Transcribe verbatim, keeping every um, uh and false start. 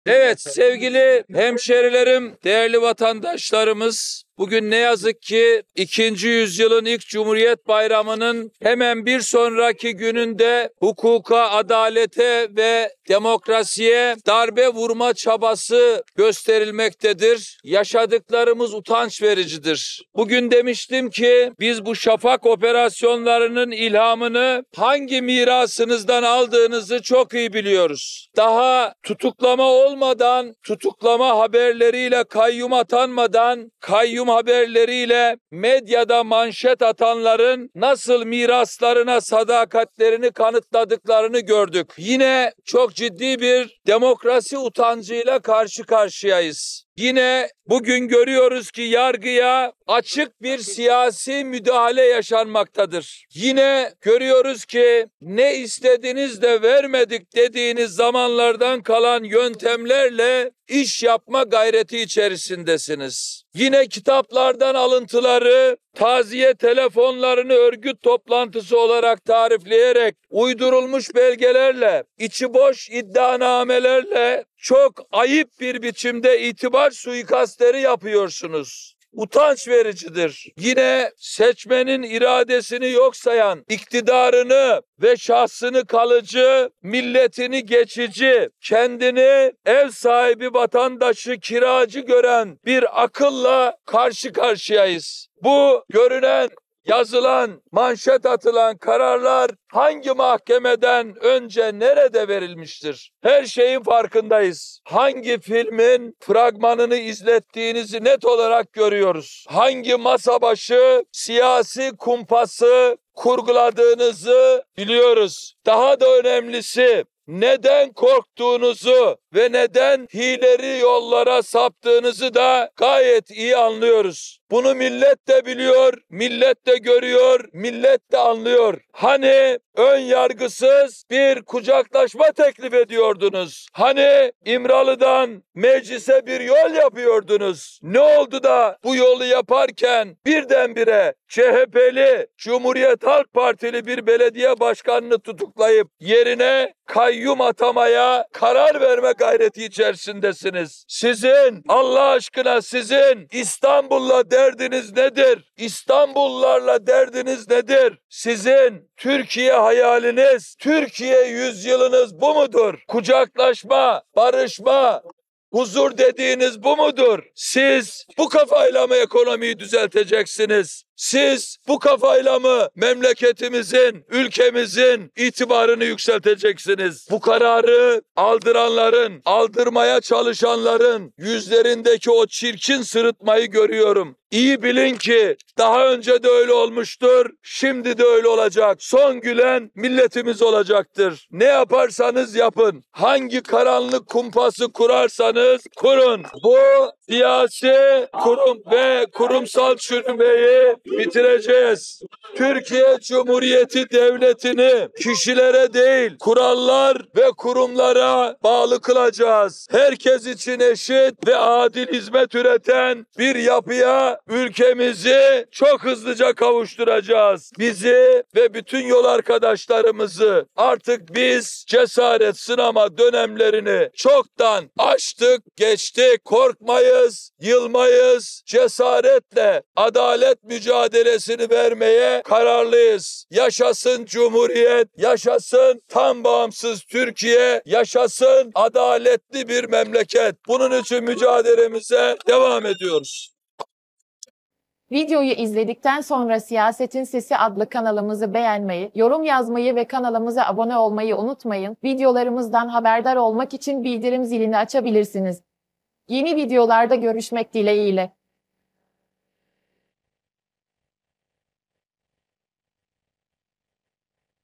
Evet sevgili hemşerilerim, değerli vatandaşlarımız, bugün ne yazık ki ikinci yüzyılın ilk Cumhuriyet Bayramı'nın hemen bir sonraki gününde hukuka, adalete ve demokrasiye darbe vurma çabası gösterilmektedir. Yaşadıklarımız utanç vericidir. Bugün demiştim ki biz bu şafak operasyonlarının ilhamını hangi mirasınızdan aldığınızı çok iyi biliyoruz. Daha tutuklama olmadan, tutuklama haberleriyle kayyum atanmadan, kayyum haberleriyle medyada manşet atanların nasıl miraslarına sadakatlerini kanıtladıklarını gördük. Yine çok ciddi bir demokrasi utancıyla karşı karşıyayız. Yine bugün görüyoruz ki yargıya açık bir siyasi müdahale yaşanmaktadır. Yine görüyoruz ki ne istediniz de vermedik dediğiniz zamanlardan kalan yöntemlerle iş yapma gayreti içerisindesiniz. Yine kitaplardan alıntıları, taziye telefonlarını örgüt toplantısı olarak tarifleyerek uydurulmuş belgelerle, içi boş iddianamelerle çok ayıp bir biçimde itibar suikastleri yapıyorsunuz. Utanç vericidir. Yine seçmenin iradesini yok sayan, iktidarını ve şahsını kalıcı, milletini geçici, kendini ev sahibi vatandaşı kiracı gören bir akılla karşı karşıyayız. Bu görünen, yazılan, manşet atılan kararlar hangi mahkemeden önce nerede verilmiştir? Her şeyin farkındayız. Hangi filmin fragmanını izlettiğinizi net olarak görüyoruz. Hangi masa başı siyasi kumpası kurguladığınızı biliyoruz. Daha da önemlisi, neden korktuğunuzu ve neden hileri yollara saptığınızı da gayet iyi anlıyoruz. Bunu millet de biliyor, millet de görüyor, millet de anlıyor. Hani ön yargısız bir kucaklaşma teklif ediyordunuz? Hani İmralı'dan meclise bir yol yapıyordunuz? Ne oldu da bu yolu yaparken birdenbire C H P'li, Cumhuriyet Halk Partili bir belediye başkanını tutuklayıp yerine kayyum atamaya karar verme gayreti içerisindesiniz? Sizin, Allah aşkına sizin İstanbul'la derdiniz nedir? İstanbullularla derdiniz nedir? Sizin Türkiye hayaliniz, Türkiye yüzyılınız bu mudur? Kucaklaşma, barışma, huzur dediğiniz bu mudur? Siz bu kafayla mı ekonomiyi düzelteceksiniz? Siz bu kafayla mı memleketimizin, ülkemizin itibarını yükselteceksiniz? Bu kararı aldıranların, aldırmaya çalışanların yüzlerindeki o çirkin sırıtmayı görüyorum. İyi bilin ki daha önce de öyle olmuştur, şimdi de öyle olacak. Son gülen milletimiz olacaktır. Ne yaparsanız yapın, hangi karanlık kumpası kurarsanız kurun. Bu siyasi kurum ve kurumsal çürümeyi bitireceğiz. Türkiye Cumhuriyeti Devleti'ni kişilere değil, kurallar ve kurumlara bağlı kılacağız. Herkes için eşit ve adil hizmet üreten bir yapıya ülkemizi çok hızlıca kavuşturacağız. Bizi ve bütün yol arkadaşlarımızı artık biz cesaret sınama dönemlerini çoktan aştık, geçtik. Korkmayız, yılmayız, cesaretle adalet mücadelesini vermeye kararlıyız. Yaşasın Cumhuriyet, yaşasın tam bağımsız Türkiye, yaşasın adaletli bir memleket. Bunun için mücadelemize devam ediyoruz. Videoyu izledikten sonra Siyasetin Sesi adlı kanalımızı beğenmeyi, yorum yazmayı ve kanalımıza abone olmayı unutmayın. Videolarımızdan haberdar olmak için bildirim zilini açabilirsiniz. Yeni videolarda görüşmek dileğiyle.